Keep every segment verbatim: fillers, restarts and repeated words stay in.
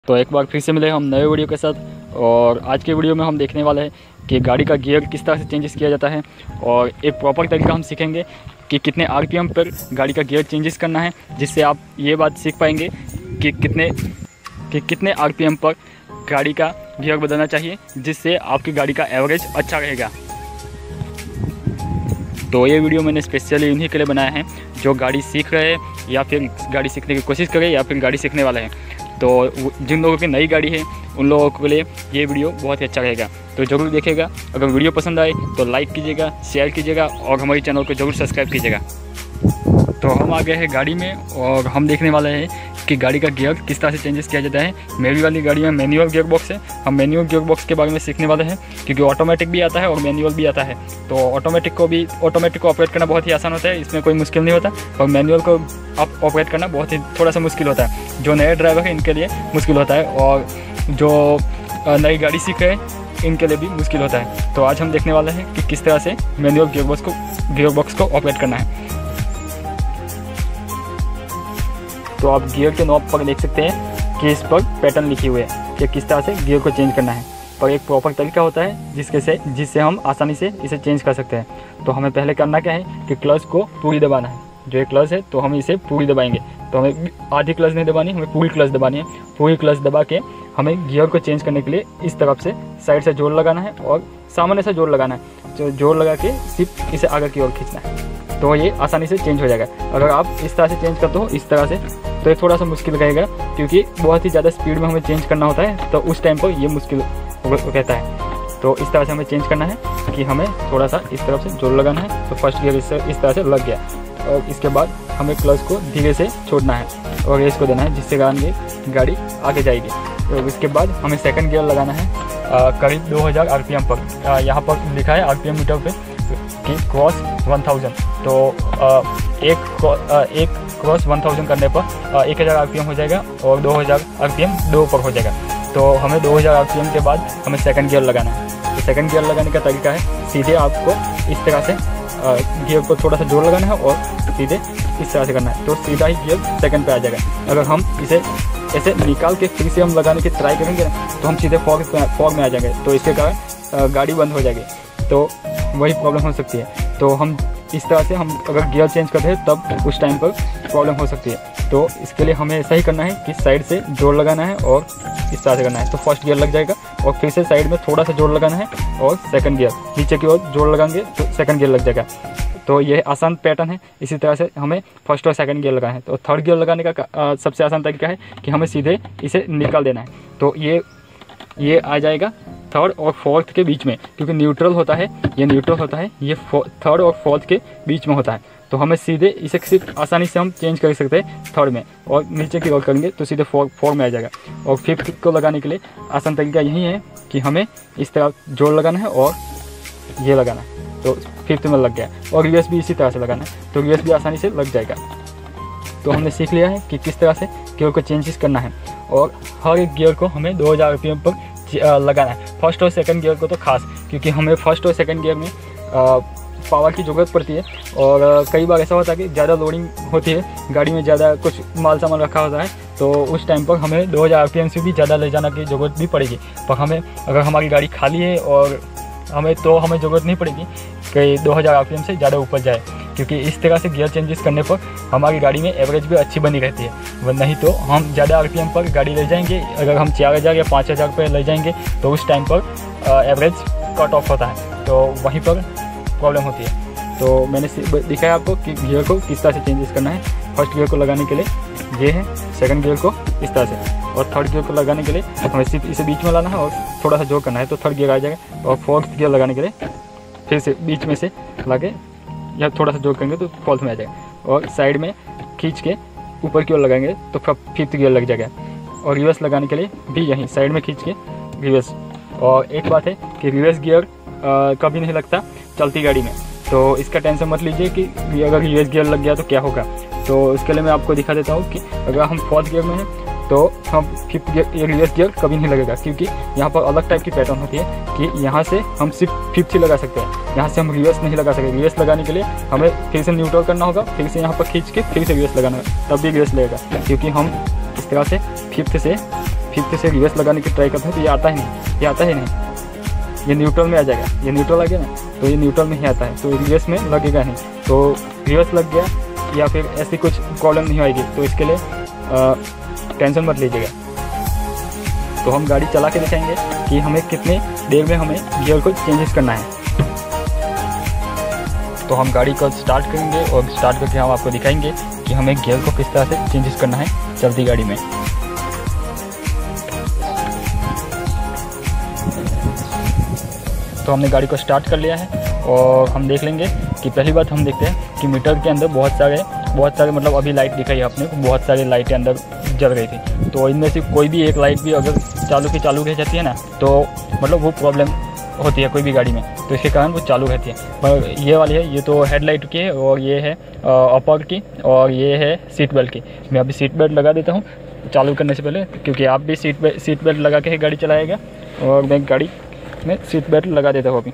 तो एक बार फिर से मिले हम नए वीडियो के साथ। और आज के वीडियो में हम देखने वाले हैं कि गाड़ी का गियर किस तरह से चेंजेस किया जाता है, और एक प्रॉपर तरीका हम सीखेंगे कि कितने आरपीएम पर गाड़ी का गियर चेंजेस करना है, जिससे आप ये बात सीख पाएंगे कि कितने कि कितने आरपीएम पर गाड़ी का गियर बदलना चाहिए, जिससे आपकी गाड़ी का एवरेज अच्छा रहेगा। तो ये वीडियो मैंने स्पेशली उन्हीं के लिए बनाया है जो गाड़ी सीख रहे हैं या फिर गाड़ी सीखने की कोशिश करें या फिर गाड़ी सीखने वाले हैं। तो जिन लोगों की नई गाड़ी है उन लोगों के लिए ये वीडियो बहुत ही अच्छा रहेगा, तो ज़रूर देखिएगा। अगर वीडियो पसंद आए तो लाइक कीजिएगा, शेयर कीजिएगा और हमारे चैनल को ज़रूर सब्सक्राइब कीजिएगा। तो हम आ गए हैं गाड़ी में और हम देखने वाले हैं कि गाड़ी का गियर किस तरह से चेंजेस किया जाता है। मेरी वाली गाड़ी में मैनुअल गियर बॉक्स है, हम मैनुअल गियर बॉक्स के बारे में सीखने वाले हैं, क्योंकि ऑटोमेटिक भी आता है और मैनुअल भी आता है। तो ऑटोमेटिक को भी ऑटोमेटिक को ऑपरेट करना बहुत ही आसान होता है, इसमें कोई मुश्किल नहीं होता, और मैनुअल को आप ऑपरेट करना बहुत ही थोड़ा सा मुश्किल होता है। जो नए ड्राइवर हैं इनके लिए मुश्किल होता है, और जो नई गाड़ी सीख रहे हैं इनके लिए भी मुश्किल होता है। तो आज हम देखने वाले हैं कि किस तरह से मैनुअल गियर बॉक्स को गियर बॉक्स को ऑपरेट करना है। तो आप गियर के नॉब पर देख सकते हैं कि इस पर पैटर्न लिखी हुई है कि किस तरह से गियर को चेंज करना है, पर एक प्रॉपर तरीका होता है जिसके से जिससे हम आसानी से इसे चेंज कर सकते हैं। तो हमें पहले करना क्या है कि क्लच को पूरी दबाना है। जो एक क्लच है तो हम इसे पूरी दबाएंगे, तो हमें आधी क्लच नहीं दबानी, हमें पूरी क्लच दबानी है। पूरी क्लच दबा के हमें गियर को चेंज करने के लिए इस तरफ से साइड से जोर लगाना है और सामने से जोर लगाना है। जो जोर लगा के सिर्फ इसे आगे की ओर खींचना है, तो ये आसानी से चेंज हो जाएगा। अगर आप इस तरह से चेंज करते हो इस तरह से, तो ये थोड़ा सा मुश्किल रहेगा, क्योंकि बहुत ही ज़्यादा स्पीड में हमें चेंज करना होता है, तो उस टाइम पर ये मुश्किल रहता है। तो इस तरह से हमें चेंज करना है कि हमें थोड़ा सा इस तरफ से जोर लगाना है। तो फर्स्ट गियर इस इस तरह से लग गया, और इसके बाद हमें क्लच को धीरे से छोड़ना है और रेस को देना है, जिससे कारण ये गाड़ी आगे जाएगी। तो इसके बाद हमें सेकंड गियर लगाना है करीब दो हज़ार आरपीएम पर। यहाँ पर लिखा है आरपीएम मीटर पे कि क्रॉस वन थाउजेंड। तो आ, एक आ, एक क्रॉस वन थाउजेंड करने पर एक हज़ार आरपीएम हो जाएगा और दो हज़ार आरपीएम दो पर हो जाएगा। तो हमें दो हज़ार आरपीएम के बाद हमें सेकंड गियर लगाना है। तो सेकंड गियर लगाने का तरीका है सीधे आपको इस तरह से गियर को थोड़ा सा जोर लगाना है और सीधे इस तरह से करना है, तो सीधा ही गियर सेकंड पे आ जाएगा। अगर हम इसे ऐसे निकाल के फिर से हम लगाने की ट्राई करेंगे ना, तो हम सीधे फॉग फॉग में आ जाएंगे, तो इसके कारण गाड़ी बंद हो जाएगी, तो वही प्रॉब्लम हो सकती है। तो हम इस तरह से हम अगर गियर चेंज करते हैं तब उस टाइम पर प्रॉब्लम हो सकती है। तो इसके लिए हमें ऐसा ही करना है कि साइड से जोर लगाना है और इस तरह से करना है, तो फर्स्ट गियर लग जाएगा, और फिर से साइड में थोड़ा सा जोर लगाना है और सेकंड गियर नीचे की ओर जोर लगाएंगे तो सेकंड गियर लग जाएगा। तो ये आसान पैटर्न है। इसी तरह से हमें फर्स्ट और सेकंड गियर लगाना है। तो थर्ड गियर लगाने का आ, सबसे आसान तरीका है कि हमें सीधे इसे निकाल देना है। तो ये ये आ जाएगा थर्ड और फोर्थ के बीच में, क्योंकि न्यूट्रल होता है, ये न्यूट्रल होता है, ये थर्ड और फोर्थ के बीच में होता है। तो हमें सीधे इसे सिर्फ आसानी से हम चेंज कर सकते हैं थर्ड में, और नीचे की ओर करेंगे तो सीधे फोर फोर में आ जाएगा। और फिफ्थ को लगाने के लिए आसान तरीका यही है कि हमें इस तरह जोर लगाना है और ये लगाना है, तो फिफ्थ में लग गया। और रिवर्स भी इसी तरह से लगाना है, तो रिवर्स भी आसानी से लग जाएगा। तो हमने सीख लिया है कि किस तरह से गियर को चेंजेस करना है, और हर एक गियर को हमें दो हज़ार आरपीएम पर लगाना है। फर्स्ट और सेकंड गियर को तो खास, क्योंकि हमें फर्स्ट और सेकंड गियर में पावर की ज़रूरत पड़ती है, और कई बार ऐसा होता है कि ज़्यादा लोडिंग होती है, गाड़ी में ज़्यादा कुछ माल सामान रखा होता है, तो उस टाइम पर हमें दो हज़ार आरपीएम से भी ज़्यादा ले जाने की ज़रूरत भी पड़ेगी। पर हमें अगर हमारी गाड़ी खाली है और हमें तो हमें ज़रूरत नहीं पड़ेगी कि दो हज़ार आरपीएम से ज़्यादा ऊपर जाए, क्योंकि इस तरह से गियर चेंजेस करने पर हमारी गाड़ी में एवरेज भी अच्छी बनी रहती है। वह नहीं तो हम ज़्यादा आरपीएम पर गाड़ी ले जाएंगे, अगर हम चार हज़ार या पाँच हज़ार पर ले जाएंगे तो उस टाइम पर एवरेज कट ऑफ होता है, तो वहीं पर प्रॉब्लम होती है। तो मैंने दिखाया आपको कि गियर को किस तरह से चेंजेस करना है। फर्स्ट गियर को लगाने के लिए ये है, सेकंड गियर को इस तरह से, और थर्ड गियर को लगाने के लिए हमें सिर्फ इसे बीच में लाना है और थोड़ा सा जोर करना है, तो थर्ड गियर आ जाएगा। और फोर्थ गियर लगाने के लिए फिर से बीच में से लगे या थोड़ा सा जोर करेंगे तो फोर्थ में आ जाएगा, और साइड में खींच के ऊपर की ओर लगाएंगे तो फिफ्थ गियर लग जाएगा। और रिवर्स लगाने के लिए भी यहीं साइड में खींच के रिवर्स। और एक बात है कि रिवर्स गियर कभी नहीं लगता चलती गाड़ी में, तो इसका टेंशन मत लीजिए कि अगर रिवर्स गियर लग गया तो क्या होगा। तो इसके लिए मैं आपको दिखा देता हूँ कि अगर हम फोर्थ गियर में हैं तो हम फिफ्थ गियर रिवर्स गियर कभी नहीं लगेगा, क्योंकि यहाँ पर अलग टाइप की पैटर्न होती है कि यहाँ से हम सिर्फ फिफ्थ ही लगा सकते हैं, यहाँ से हम रिवर्स नहीं लगा सकते। रिवर्स लगाने के लिए हमें फिर से न्यूट्रल करना होगा, फिर से यहाँ पर खींच के फिर से रिवर्स लगाना होगा, तब भी रिवर्स लगेगा, क्योंकि हम इस तरह से फिफ्थ से फिफ्थ से रिवर्स लगाने की ट्राई करता हूँ तो ये आता ही नहीं, ये आता ही नहीं, ये न्यूट्रल में आ जाएगा, ये न्यूट्रल आ गया ना, तो ये न्यूट्रल में ही आता है, तो रिवर्स में लगेगा नहीं। तो रिवर्स लग गया या फिर ऐसी कुछ प्रॉब्लम नहीं आएगी, तो इसके लिए टेंशन मत लीजिएगा। तो हम गाड़ी चला के दिखाएंगे कि हमें कितने देर में हमें गियर को चेंजेस करना है। तो हम गाड़ी को स्टार्ट करेंगे और स्टार्ट करके हम आपको दिखाएंगे कि हमें गियर को किस तरह से चेंजेस करना है चलती गाड़ी में। तो हमने गाड़ी को स्टार्ट कर लिया है और हम देख लेंगे कि पहली बात हम देखते हैं कि मीटर के अंदर बहुत सारे बहुत सारे मतलब अभी लाइट दिखाई है अपने को, बहुत सारी लाइटें अंदर जल रही थी। तो इनमें से कोई भी एक लाइट भी अगर चालू की चालू रह जाती है ना, तो मतलब वो प्रॉब्लम होती है कोई भी गाड़ी में, तो इसके कारण वो चालू रहती है। पर ये वाली है, ये तो हेडलाइट की है और ये है अपर की और ये है सीट बेल्ट की। मैं अभी सीट बेल्ट लगा देता हूँ चालू करने से पहले, क्योंकि आप भी सीट बेल्ट सीट बेल्ट लगा के ही गाड़ी चलाएगा, और मैं गाड़ी में सीट बेल्ट लगा देता हूँ अभी।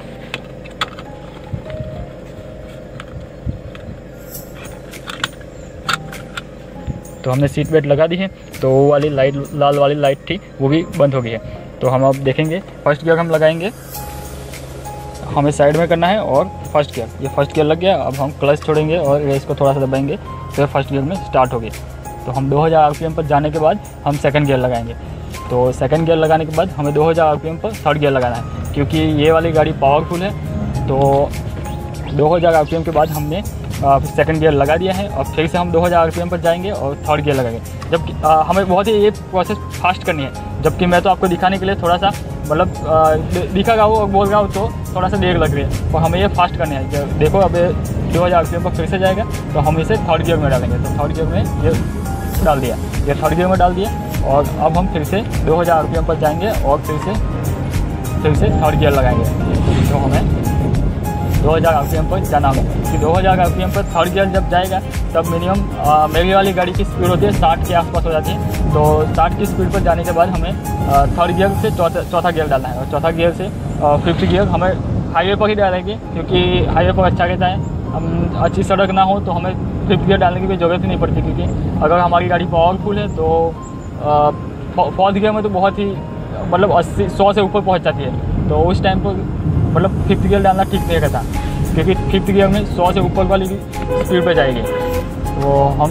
तो हमने सीट बेल्ट लगा दी है, तो वो वाली लाइट लाल वाली लाइट थी वो भी बंद हो गई है। तो हम अब देखेंगे फर्स्ट गियर हम लगाएंगे, हमें साइड में करना है और फर्स्ट गियर, ये फर्स्ट गियर लग गया। अब हम क्लच छोड़ेंगे और रेस को थोड़ा सा दबाएंगे तो फर्स्ट गियर में स्टार्ट हो गई। तो हम दो हज़ार आरपीएम पर जाने के बाद हम सेकंड गियर लगाएंगे। तो सेकंड गियर लगाने के बाद हमें दो हज़ार आरपीएम पर थर्ड गियर लगाना है, क्योंकि ये वाली गाड़ी पावरफुल है। तो दो हज़ार आरपीएम के बाद हमने सेकंड गियर लगा दिया है और फिर से हम दो हज़ार आरपीएम पर जाएंगे और थर्ड गियर लगाएंगे। जबकि हमें बहुत ही ये प्रोसेस फास्ट करनी है, जबकि मैं तो आपको दिखाने के लिए थोड़ा सा मतलब दिखा रहा हूँ और बोल रहा हूँ तो थोड़ा सा देर लग रही है, और हमें ये फास्ट करना है। देखो अब दो हज़ार आरपीएम पर फिर से जाएगा, तो हम इसे थर्ड गियर में डालेंगे। तो थर्ड गियर में ये डाल दिया, ये थर्ड गियर में डाल दिया, और अब हम फिर से दो हज़ार आरपीएम पर जाएंगे और फिर से फिर से थर्ड गियर लगाएंगे। तो हमें दो हज़ार आरपीएम पर जाना होगा, कि दो हज़ार आरपीएम पर थर्ड गियर जब जाएगा तब मिनिमम मेरी वाली गाड़ी की स्पीड होती है साठ के आसपास हो जाती है। तो साठ की स्पीड पर जाने के बाद हमें थर्ड गियर से चौथा चौथा गियर डालना है, और चौथा गियर से फिफ्थ गियर हमें हाईवे पर ही डालेंगे, क्योंकि हाईवे पर अच्छा रहता है। हम अच्छी सड़क ना हो तो हमें फिफ्थ गियर डालने की कोई ज़रूरत ही नहीं पड़ती, क्योंकि अगर हमारी गाड़ी पावरफुल है तो फोर्थ गियर में तो बहुत ही मतलब अस्सी सौ से ऊपर पहुँच जाती है। तो उस टाइम पर मतलब फिफ्थ गियर डालना ठीक नहीं रहता, क्योंकि फिफ्थ गियर में सौ से ऊपर वाली स्पीड पे जाएगी। तो हम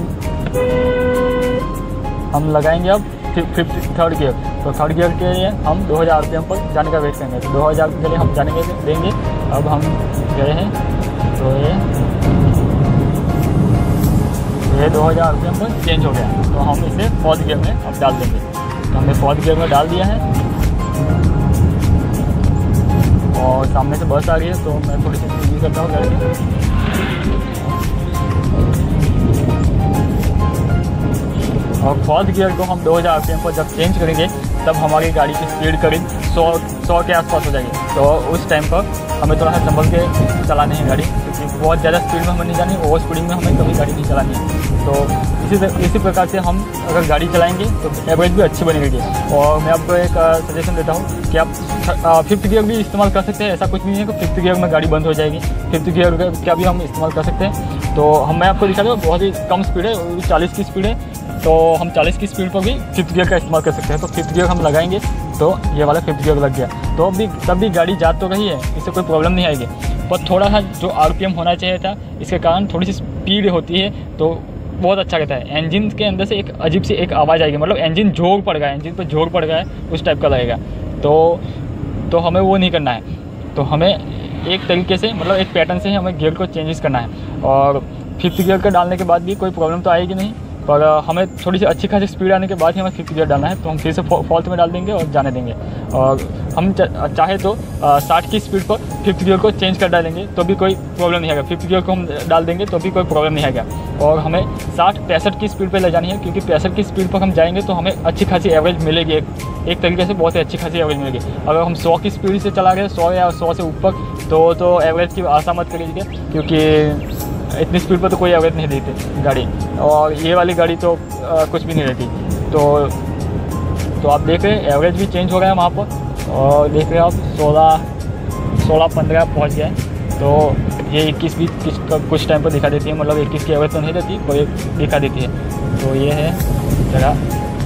हम लगाएंगे अब फिफ्थ थर्ड गियर। तो थर्ड गियर के लिए हम दो हज़ार आरपीएम पर जाने का वेट करेंगे। तो दो हज़ार के लिए हम जाने के देंगे। अब हम गए हैं, तो ये ये दो हज़ार आरपीएम पर चेंज हो गया, तो हम इसे फोर्थ गियर में अब डाल देंगे। तो हमने फोर्थ गियर में डाल दिया है, और सामने से बस आ रही है तो मैं थोड़ी सी स्पीड करता हूँ गाड़ी। और फोर्थ गियर को हम दो हज़ार आरपीएम पर जब चेंज करेंगे तब हमारी गाड़ी की स्पीड करीब सौ सौ के आसपास हो जाएगी। तो उस टाइम पर हमें थोड़ा सा संभल के चलानी है गाड़ी, क्योंकि बहुत ज़्यादा स्पीड में हमें नहीं जानी, ओवर स्पीड में हमें कभी गाड़ी नहीं चलानी है। तो इसी इसी प्रकार से हम अगर गाड़ी चलाएंगे तो एवरेज भी अच्छी बनी रहेगी। और मैं आपको एक सजेशन देता हूँ कि आप फिफ्थ गियर भी इस्तेमाल कर सकते हैं। ऐसा कुछ नहीं है कि फिफ्थ गियर में गाड़ी बंद हो जाएगी, फिफ्थ गियर का भी हम इस्तेमाल कर सकते हैं। तो हम मैं आपको दिखा दूँ, बहुत ही कम स्पीड है, चालीस की स्पीड है, तो हम चालीस की स्पीड पर भी फिफ्थ गियर का इस्तेमाल कर सकते हैं। तो फिफ्थ गियर हम लगाएंगे तो ये वाला फिफ्थ गियर लग गया, तो अभी तब भी गाड़ी जा तो रही है, इससे कोई प्रॉब्लम नहीं आएगी। पर थोड़ा सा जो आरपीएम होना चाहिए था, इसके कारण थोड़ी सी स्पीड होती है तो बहुत अच्छा रहता है। इंजन के अंदर से एक अजीब सी एक आवाज़ आएगी, मतलब इंजन जोर पड़ गया है, इंजन पर जोर पड़ गया है, उस टाइप का लगेगा। तो तो हमें वो नहीं करना है। तो हमें एक तरीके से मतलब एक पैटर्न से ही हमें गियर को चेंजेस करना है। और फिफ्थ गियर का डालने के बाद भी कोई प्रॉब्लम तो आएगी नहीं, पर हमें थोड़ी सी अच्छी खासी स्पीड आने के बाद ही हमें फिफ्थ गियर डालना है। तो हम फिर से फोर्थ में डाल देंगे और जाने देंगे। और हम चाहे तो साठ की स्पीड पर फिफ्थ गियर को चेंज कर डालेंगे तो भी कोई प्रॉब्लम नहीं आएगा। फिफ्थ गियर को हम डाल देंगे तो भी कोई प्रॉब्लम नहीं आएगा। और हमें साठ पैंसठ की स्पीड पर ले जानी है, क्योंकि पैंसठ की स्पीड पर हम जाएंगे तो हमें अच्छी खासी एवरेज मिलेगी, एक एक तरीके से बहुत ही अच्छी खासी एवरेज मिलेगी। अगर हम सौ की स्पीड से चला गए, सौ या सौ से ऊपर, तो तो एवरेज की आशा मत करिए, क्योंकि इतनी स्पीड पर तो कोई एवरेज नहीं देती गाड़ी। और ये वाली गाड़ी तो आ, कुछ भी नहीं रहती। तो तो आप देख रहे हैं एवरेज भी चेंज हो रहा है वहाँ पर, और देख रहे हैं आप सोलह सोलह पंद्रह पहुँच गया है। तो ये इक्कीस भी कुछ टाइम पर दिखा देती है, मतलब इक्कीस की एवरेज तो नहीं देती, पर एक दिखा देती है। तो ये है जगह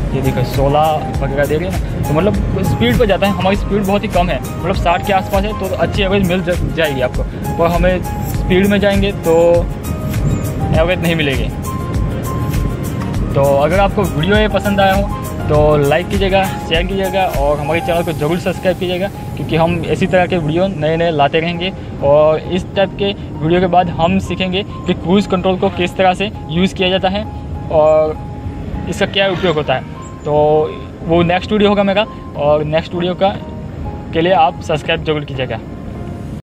ये देखो सोलह वगैरह दे रही है ना, तो मतलब स्पीड पर जाता है। हमारी स्पीड बहुत ही कम है, मतलब साठ के आसपास है, तो अच्छी एवरेज मिल जाएगी आपको। पर हमें स्पीड में जाएंगे तो एवरेज नहीं मिलेगी। तो अगर आपको वीडियो ये पसंद आया हो तो लाइक कीजिएगा, शेयर कीजिएगा और हमारे चैनल को ज़रूर सब्सक्राइब कीजिएगा, क्योंकि हम इसी तरह के वीडियो नए नए लाते रहेंगे। और इस टाइप के वीडियो के बाद हम सीखेंगे कि क्रूज़ कंट्रोल को किस तरह से यूज़ किया जाता है और इसका क्या उपयोग होता है। तो वो नेक्स्ट वीडियो होगा मेरा, और नेक्स्ट वीडियो का के लिए आप सब्सक्राइब जरूर कीजिएगा।